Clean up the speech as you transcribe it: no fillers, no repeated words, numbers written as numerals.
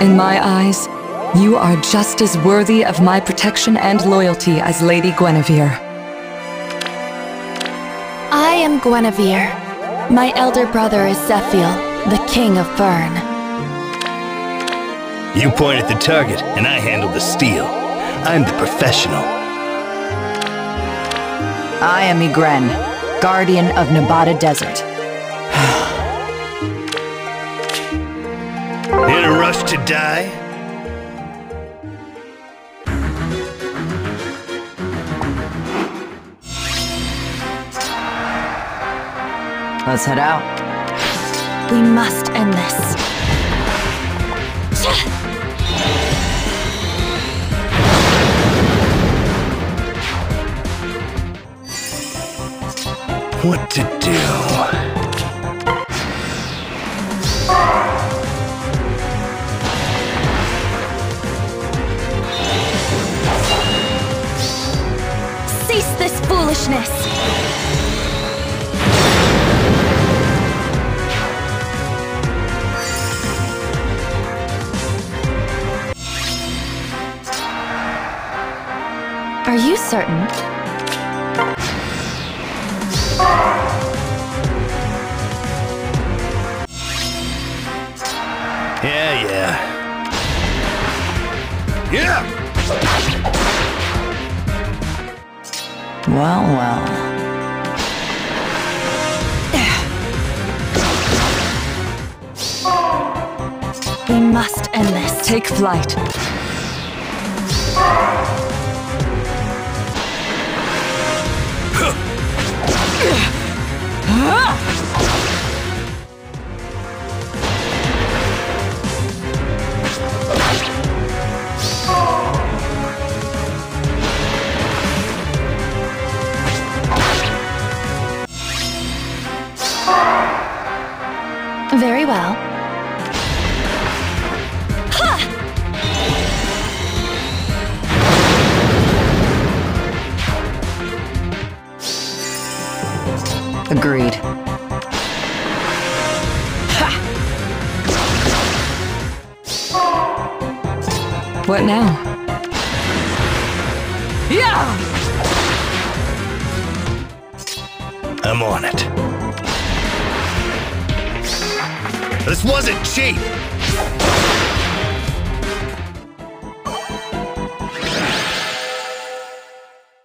In my eyes, you are just as worthy of my protection and loyalty as Lady Guinevere. I am Guinevere. My elder brother is Zephiel, the King of Bern. You point at the target, and I handle the steel. I'm the professional. I am Ygren, Guardian of Nabata Desert. In a rush to die? Let's head out. We must end this. What to do? Cease this foolishness! Are you certain? Yeah. Yeah! Well. We must end this. Take flight. Very well. Agreed. What now? Yeah! I'm on it. This wasn't cheap!